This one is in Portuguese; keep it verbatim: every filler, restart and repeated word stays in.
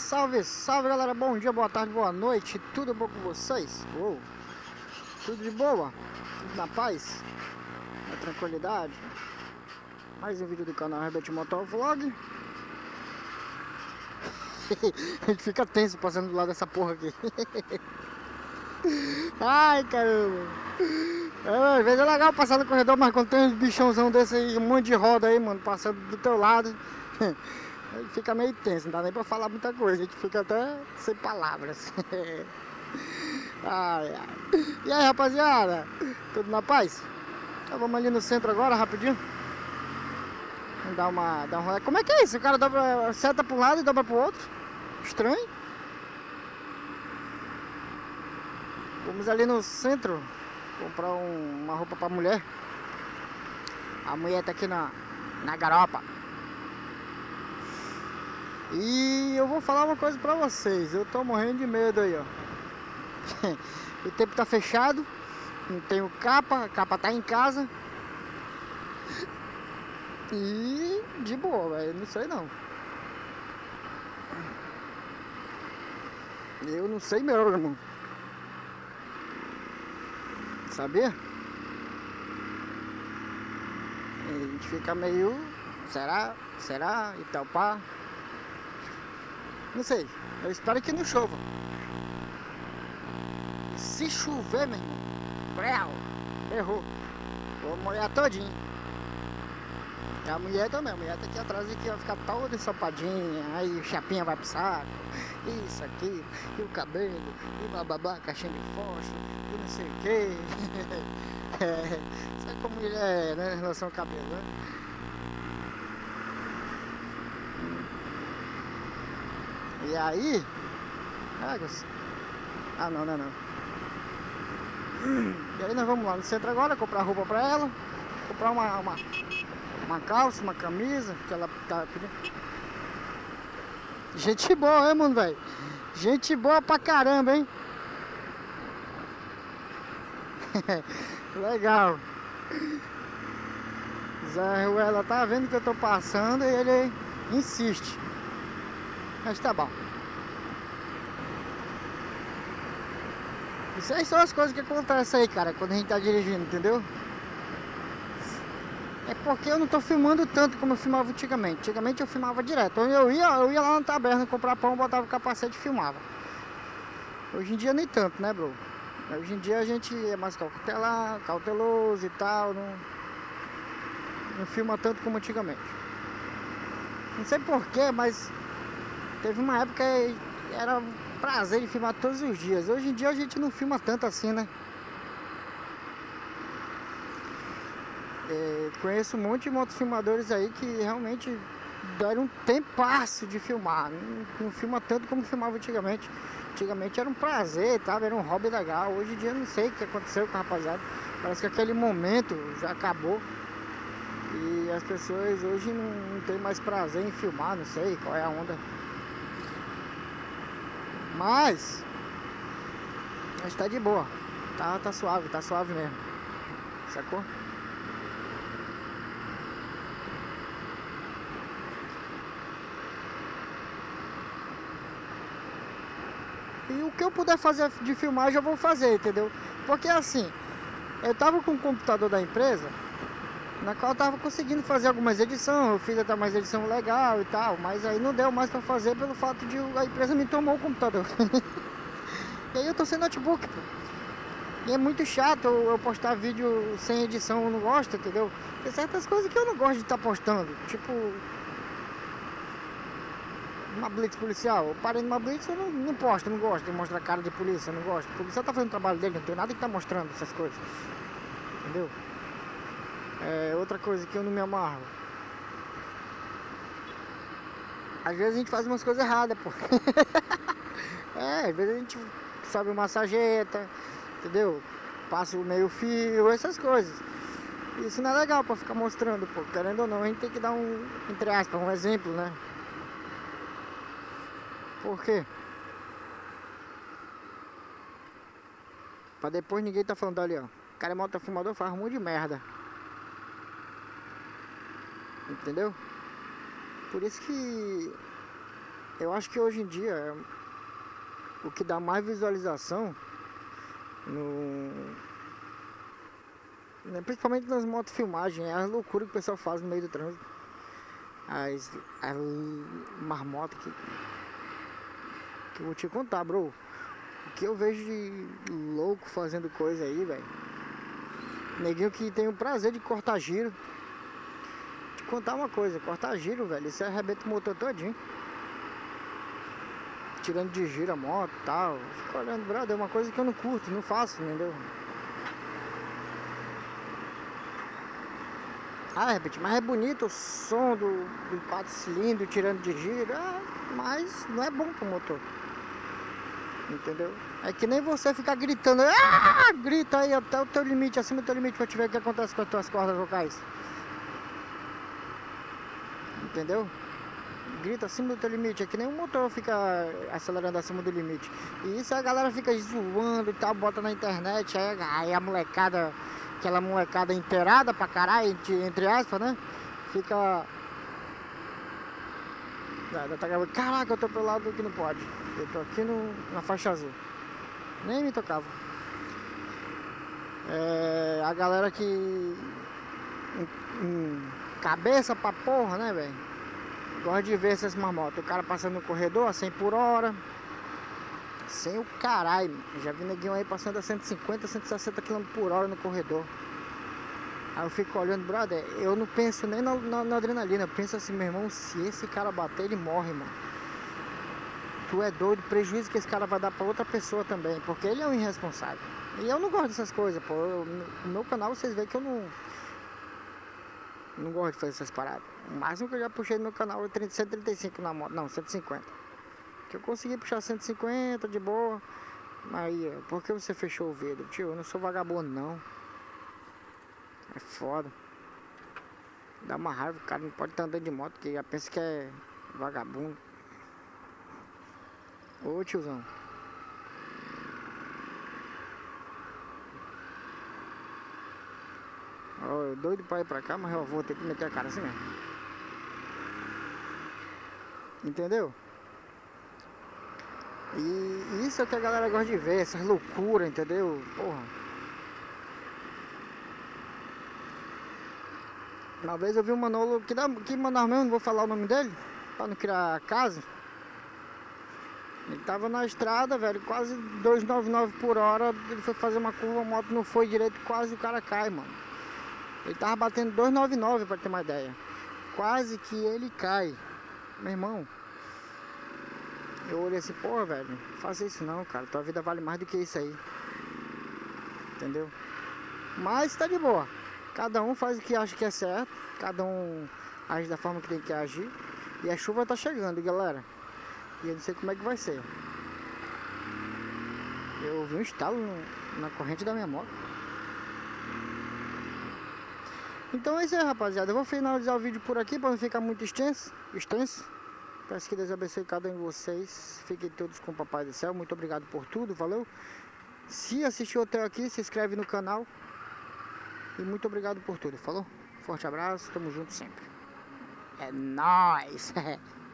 Salve, salve galera, bom dia, boa tarde, boa noite, tudo bom com vocês? Uou. Tudo de boa? Tudo na paz? Na tranquilidade? Mais um vídeo do canal Herbert Motovlog. A gente fica tenso passando do lado dessa porra aqui. Ai caramba. É, às vezes é legal passar no corredor, mas quando tem uns bichãozão desse aí, um monte de roda aí, mano, passando do teu lado, aí fica meio tenso, não dá nem pra falar muita coisa, a gente fica até sem palavras. Ai, ai. E aí, rapaziada, tudo na paz? Então vamos ali no centro agora, rapidinho. Vamos dar uma, dar um rolê. Como é que é isso? O cara dobra, seta pra um lado e dobra pro outro? Estranho. Vamos ali no centro comprar um, uma roupa pra mulher. A mulher tá aqui na, na garopa. E eu vou falar uma coisa pra vocês. Eu tô morrendo de medo aí, ó. O tempo tá fechado. Não tenho capa. A capa tá em casa. E de boa, velho. Não sei não. Eu não sei mesmo, irmão. Sabia? A gente fica meio... Será? Será? E tal, pá. Não sei. Eu espero que não chova. E se chover, meu irmão, errou. Vou molhar todinho. E a mulher também. A mulher tá aqui atrás e que vai ficar toda ensopadinha. Aí o chapinha vai pro saco. Isso aqui. E o cabelo. E bababá, caixinha de fósforo. E não sei o que. É, sabe como ele é, né, em relação ao cabelo, né? E aí... Ah, não, não, é não. E aí nós vamos lá no centro agora, comprar roupa pra ela. Comprar uma, uma, uma calça, uma camisa, que ela tá pedindo. Gente boa, hein, mano, velho? Gente boa pra caramba, hein? Legal. Zé Ruela tá vendo que eu tô passando e ele insiste. Mas tá bom. Isso aí são as coisas que acontecem aí, cara, quando a gente tá dirigindo, entendeu? É porque eu não tô filmando tanto como eu filmava antigamente. Antigamente eu filmava direto. Eu ia, eu ia lá no taberna comprar pão, botava o capacete e filmava. Hoje em dia nem tanto, né, bro? Hoje em dia a gente é mais cautelar, cauteloso e tal, não, não filma tanto como antigamente. Não sei porquê, mas teve uma época que era prazer de filmar todos os dias. Hoje em dia a gente não filma tanto assim, né? É, conheço um monte de motofilmadores aí que realmente deram um tempasso de filmar. Não, não filma tanto como filmava antigamente. Antigamente era um prazer, tá? Era um hobby legal. Hoje em dia eu não sei o que aconteceu com a rapaziada. Parece que aquele momento já acabou. E as pessoas hoje não, não tem mais prazer em filmar, não sei qual é a onda. Mas a gente tá de boa. Tá, tá suave, tá suave mesmo. Sacou? E o que eu puder fazer de filmagem eu vou fazer, entendeu? Porque assim, eu tava com o computador da empresa, na qual eu tava conseguindo fazer algumas edições, eu fiz até mais edição legal e tal, mas aí não deu mais pra fazer pelo fato de a empresa me tomou o computador. E aí eu tô sem notebook, pô. E é muito chato eu, eu postar vídeo sem edição, eu não gosto, entendeu? Tem certas coisas que eu não gosto de estar postando, tipo... Uma blitz policial, eu parei numa blitz, eu não, não posto, não gosto de mostrar cara de polícia, não gosto. O policial tá fazendo o trabalho dele, não tem nada que tá mostrando essas coisas. Entendeu? É outra coisa que eu não me amarro. Às vezes a gente faz umas coisas erradas, pô. É, às vezes a gente sobe uma sarjeta, entendeu? Passa o meio fio, essas coisas. Isso não é legal pra ficar mostrando, pô. Querendo ou não, a gente tem que dar um, entre aspas, um exemplo, né? Por quê? Pra depois ninguém tá falando ali, ó. O cara é motofumador, faz um monte de merda. Entendeu? Por isso que eu acho que hoje em dia o que dá mais visualização no, né, principalmente nas motofilmagens, é a loucura que o pessoal faz no meio do trânsito. As, as marmotas que, que eu vou te contar, bro. O que eu vejo de louco fazendo coisa aí, velho. Neguinho que tem o prazer de cortar giro. Te contar uma coisa, cortar giro, velho, isso arrebenta o motor todinho. Tirando de giro a moto e tal. Fico olhando, brother, é uma coisa que eu não curto, não faço, entendeu? Ah, repete, mas é bonito o som do, do quatro cilindros tirando de giro, é, mas não é bom pro motor. Entendeu? É que nem você ficar gritando, ah, grita aí até o teu limite, acima do teu limite, pra te ver o que acontece com as tuas cordas vocais. Entendeu? Grita acima do teu limite, é que nem o motor fica acelerando acima do limite. E isso a galera fica zoando e tal, bota na internet, aí, aí a molecada, aquela molecada inteirada pra caralho, entre, entre aspas, né? Fica... Caraca, eu tô pelo lado que não pode. Eu tô aqui no, na faixa azul. Nem me tocava. É, a galera que... Em, em cabeça pra porra, né, velho? Gosto de ver essas marmotas. O cara passando no corredor a cem por hora. Sem o caralho. Já vi neguinho aí passando a cento e cinquenta, cento e sessenta quilômetros por hora no corredor. Aí eu fico olhando, brother. Eu não penso nem na, na, na adrenalina. Eu penso assim, meu irmão, se esse cara bater, ele morre, mano. Tu é doido, prejuízo que esse cara vai dar pra outra pessoa também. Porque ele é um irresponsável. E eu não gosto dessas coisas, pô. Eu, no meu canal vocês veem que eu não... Não gosto de fazer essas paradas. O máximo que eu já puxei no meu canal é cento e trinta e cinco na moto. Não, cento e cinquenta. Que eu consegui puxar cento e cinquenta de boa. Aí, por que você fechou o vidro? Tio, eu não sou vagabundo, não. É foda. Dá uma raiva, o cara não pode estar andando de moto, que já pensa que é vagabundo. Ô, tiozão. Ó, eu doido pra ir pra cá, mas eu vou ter que meter a cara assim mesmo. Entendeu? E isso é o que a galera gosta de ver, essas loucuras, entendeu? Porra. Uma vez eu vi um Manolo, que, dá, que Manolo mesmo, não vou falar o nome dele, pra não criar caso. Ele tava na estrada, velho, quase duzentos e noventa e nove por hora, ele foi fazer uma curva, a moto não foi direito, quase o cara cai, mano. Ele tava batendo duzentos e noventa e nove, pra ter uma ideia. Quase que ele cai. Meu irmão, eu olhei assim, pô, velho, não faça isso não, cara, tua vida vale mais do que isso aí. Entendeu? Mas tá de boa. Cada um faz o que acha que é certo, cada um age da forma que tem que agir. E a chuva tá chegando, galera. E eu não sei como é que vai ser. Eu ouvi um estalo no, na corrente da minha moto. Então é isso aí, rapaziada. Eu vou finalizar o vídeo por aqui para não ficar muito extenso. extenso. Peço que Deus abençoe cada um de vocês. Fiquem todos com o Papai do Céu. Muito obrigado por tudo, valeu? Se assistiu até aqui, se inscreve no canal. E muito obrigado por tudo, falou? Forte abraço, tamo junto sempre. É nóis!